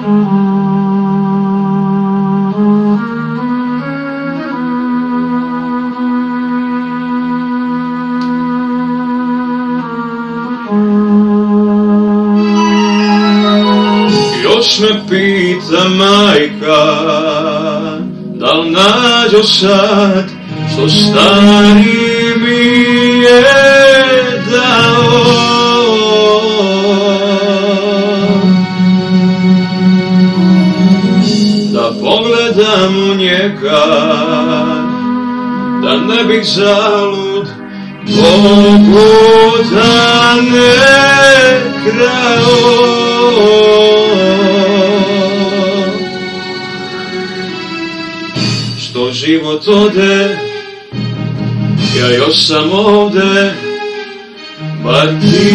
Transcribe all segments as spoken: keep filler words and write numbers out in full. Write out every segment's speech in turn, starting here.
Još me pita majka, da li nađo sad što stari mi je dao. Da pogledam u njega, da ne bih zalud Bogu da ne krao. Što život ode, ja još sam ovde, pa ti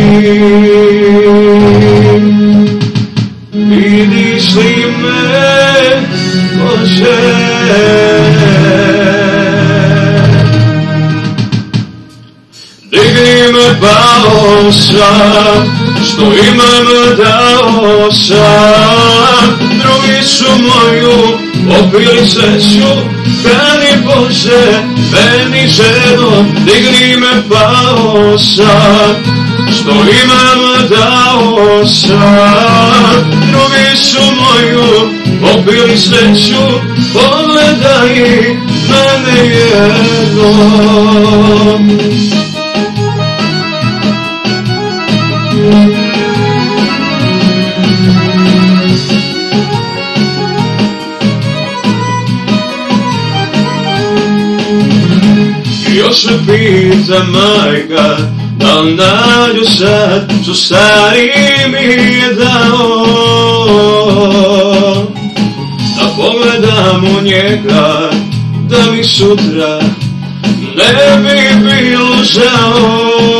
vidiš li me, Bože? Digni me, pao sam, što imam dao sam, drugi su moju opili sreću, brani Bože, meni ženo. Digni me, pao sam, što imam dao sam, drugi su moju opili sreću, pogledaj mene jednom. Još me pita majka, da li nađu sad što stari mi je dao. Da pogledam u njega, da mi sutra ne bi bilo žao.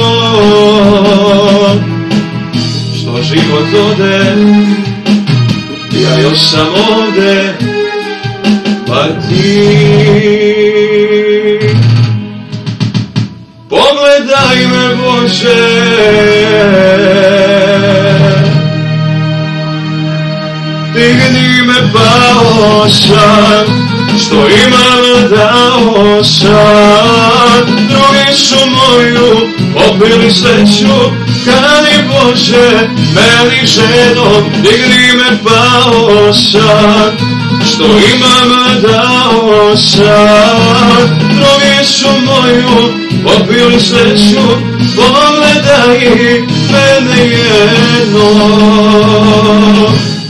Što život ode, ja još sam ovde, pa ti pogledaj me, Bože. Digni me, pao sam, što imam dao sam, drugi su moju opili sreću, kani Bože, meni ženo. Digni me, pao sam, što imam dao sam, drugi su moju opili sreću, pogledaj mene jednom.